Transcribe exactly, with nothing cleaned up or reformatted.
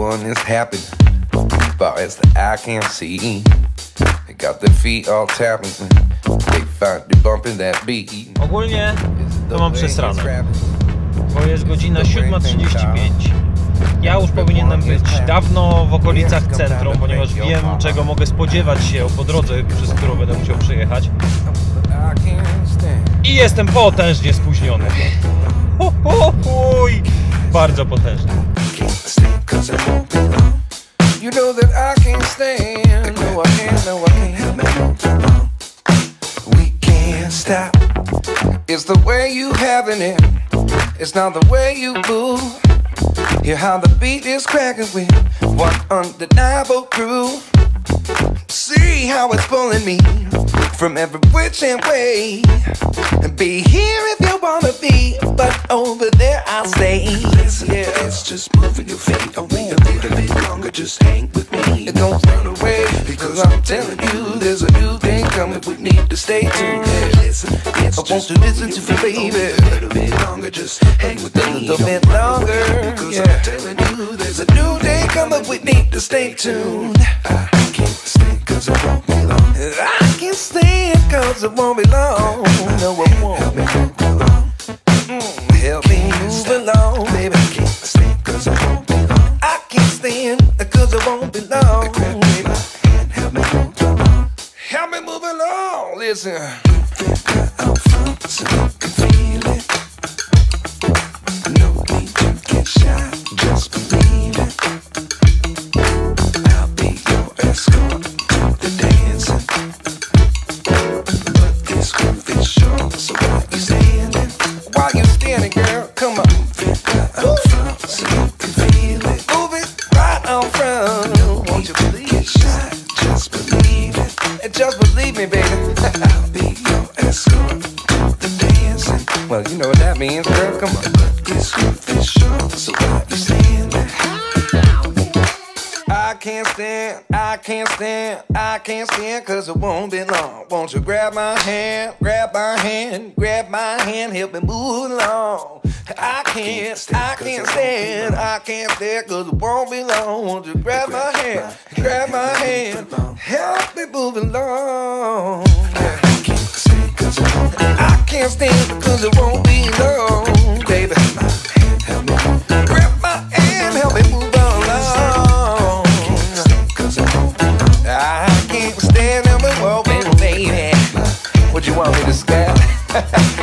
one is happening, far as the eye can see. They got their feet all tapping, they find they bumping that beat. Ogólnie to mam przesrane, bo jest godzina siódma trzydzieści pięć. Ja już powinienem być dawno w okolicach centrum, ponieważ wiem, czego mogę spodziewać się po drodze, przez którą będę musiał przejechać. I jestem potężnie spóźniony. Ho, ho, huj. Bardzo potężny. You know that I can't stand. No, I can't, no, I can't. We can't stop. It's the way you having it. It's not the way you move. Hear how the beat is cracking with one undeniable groove. See how it's pulling me from every which and way. And be here if you wanna be, but over there I'll stay. Listen, yeah. It's just moving your feet. Only a little bit longer, just hang with me. And don't run away, because I'm telling you there's a new thing coming. We need to stay tuned. Yeah, listen, it's I want to listen to you, baby. A little bit longer, just hang with me. A little bit longer, because yeah. I'm telling you there's A new day coming, we need to stay tuned. I can't stand cause it won't be long. I can't stand cause it won't be long. No, it won't. Help me move along. Mm, help me move along, baby. I can't stand cause it won't be long. I can't stand cause it won't be long, Grab baby. my hand, help me move along. Help me move along, listen. Out front so you can feel it. No need to get shy, just believe it. I'll be your escort to the dancing. But this groove is short, so why you standing? While you standing, girl, come on. Out front so you can feel it. Move it right on front. No Won't need you to believe get shy, just believe it. it? Just believe me, baby. I'll be your escort to the dancing. Well, you know what that means, girl, come on. But this groove is short, so why you standing? I can't stand, I can't stand, I can't stand cause it won't be long. Won't you grab my hand, grab my hand, grab my hand, help me move along. I can't, I can't stand, I can't stand cause it won't be long. Won't you grab my hand, grab my hand, help me move along. I can't stand cause it won't be long. I can't stand because it won't be long, baby. Help me move along. Grab my hand, help me move along. I can't stand them and walking, baby. What you want me to scat?